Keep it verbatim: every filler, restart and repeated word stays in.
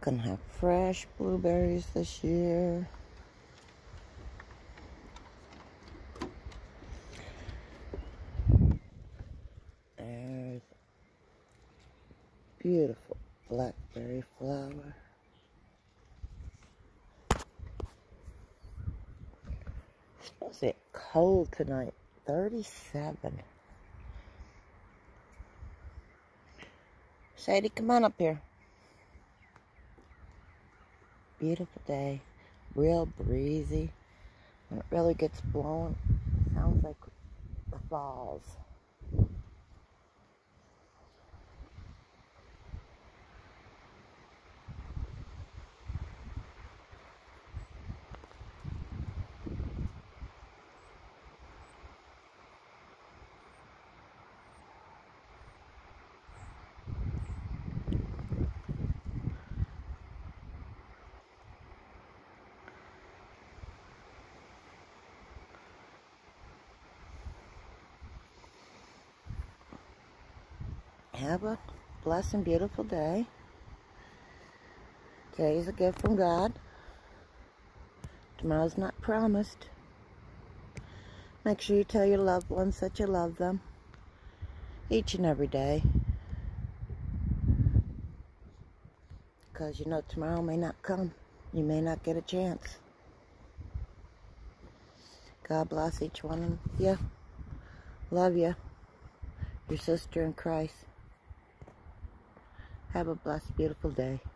Gonna have fresh blueberries this year. There's beautiful blackberry flower. It's supposed to get cold tonight, thirty-seven. Sadie, come on up here. Beautiful day, real breezy. When it really gets blowing, it sounds like the falls. Have a blessed and beautiful day. Today's a gift from God. Tomorrow's not promised. Make sure you tell your loved ones that you love them each and every day. Because you know tomorrow may not come. You may not get a chance. God bless each one of you. Love you. Your sister in Christ. Have a blessed, beautiful day.